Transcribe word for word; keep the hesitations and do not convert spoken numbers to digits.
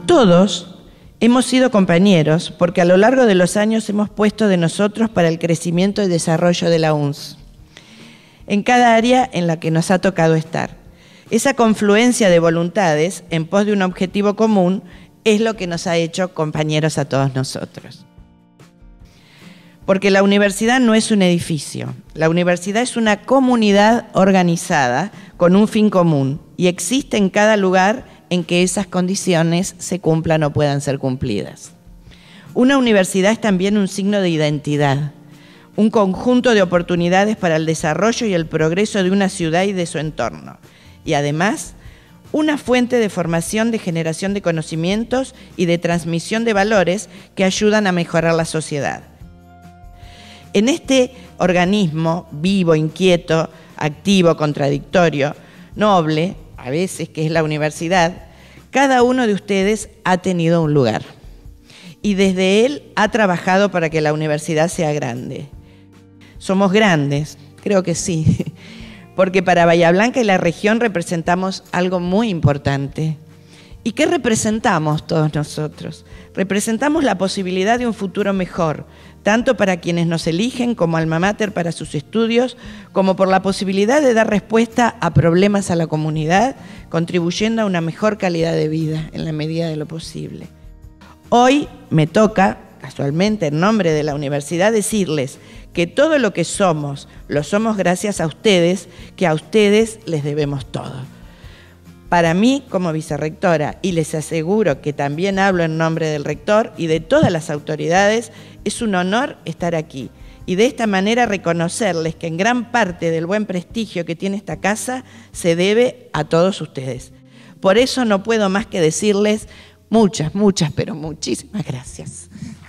todos hemos sido compañeros porque a lo largo de los años hemos puesto de nosotros para el crecimiento y desarrollo de la U N S, en cada área en la que nos ha tocado estar. Esa confluencia de voluntades en pos de un objetivo común es lo que nos ha hecho compañeros a todos nosotros. Porque la universidad no es un edificio, la universidad es una comunidad organizada con un fin común y existe en cada lugar en que esas condiciones se cumplan o puedan ser cumplidas. Una universidad es también un signo de identidad, un conjunto de oportunidades para el desarrollo y el progreso de una ciudad y de su entorno, y además una fuente de formación, de generación de conocimientos y de transmisión de valores que ayudan a mejorar la sociedad. En este organismo vivo, inquieto, activo, contradictorio, noble, a veces que es la universidad, cada uno de ustedes ha tenido un lugar y desde él ha trabajado para que la universidad sea grande. Somos grandes, creo que sí, porque para Bahía Blanca y la región representamos algo muy importante. ¿Y qué representamos todos nosotros? Representamos la posibilidad de un futuro mejor, tanto para quienes nos eligen como alma mater para sus estudios, como por la posibilidad de dar respuesta a problemas a la comunidad, contribuyendo a una mejor calidad de vida en la medida de lo posible. Hoy me toca, casualmente en nombre de la universidad, decirles que todo lo que somos, lo somos gracias a ustedes, que a ustedes les debemos todo. Para mí, como vicerrectora, y les aseguro que también hablo en nombre del rector y de todas las autoridades, es un honor estar aquí y de esta manera reconocerles que en gran parte del buen prestigio que tiene esta casa se debe a todos ustedes. Por eso no puedo más que decirles muchas, muchas, pero muchísimas gracias.